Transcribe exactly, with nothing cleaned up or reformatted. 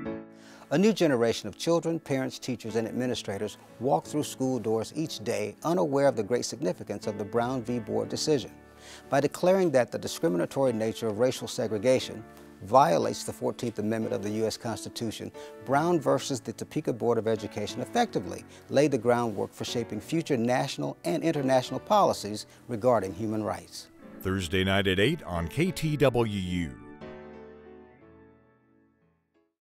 A new generation of children, parents, teachers, and administrators walk through school doors each day unaware of the great significance of the Brown v. Board decision. By declaring that the discriminatory nature of racial segregation violates the fourteenth Amendment of the U S Constitution, Brown versus the Topeka Board of Education effectively laid the groundwork for shaping future national and international policies regarding human rights. Thursday night at eight on K T W U.